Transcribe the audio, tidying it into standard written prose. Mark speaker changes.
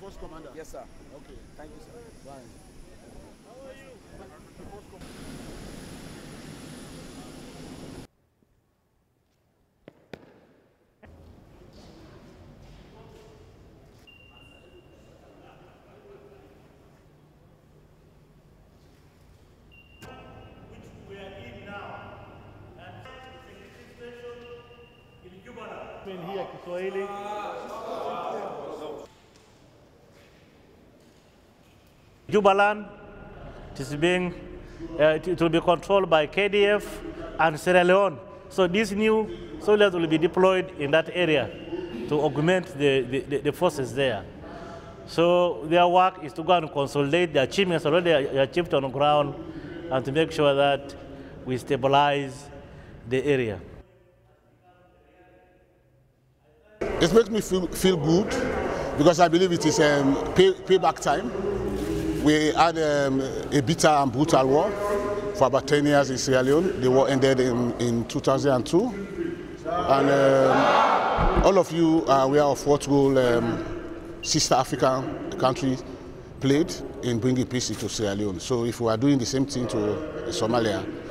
Speaker 1: Force Commander.
Speaker 2: Yes, sir.
Speaker 1: Okay.
Speaker 2: Thank you, sir.
Speaker 1: Fine. How are you?
Speaker 3: Here Kiswahili. Jubaland it will be controlled by KDF and Sierra Leone. So these new soldiers will be deployed in that area to augment the forces there. So their work is to go and consolidate the achievements already achieved on the ground and to make sure that we stabilize the area.
Speaker 1: It makes me feel good because I believe it is payback time. We had a bitter and brutal war for about 10 years in Sierra Leone. The war ended in 2002. And all of you are aware of what role sister African countries played in bringing peace into Sierra Leone. So if we are doing the same thing to Somalia,